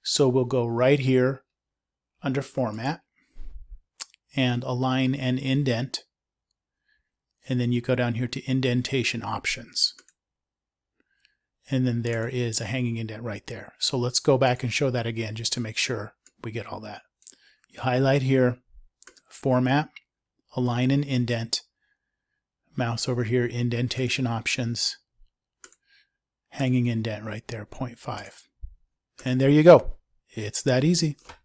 So we'll go right here under Format and Align and Indent. And then you go down here to Indentation Options. And then there is a hanging indent right there. So let's go back and show that again just to make sure we get all that. You highlight here, Format, Align and Indent, mouse over here, Indentation Options, hanging indent right there, 0.5. And there you go. It's that easy.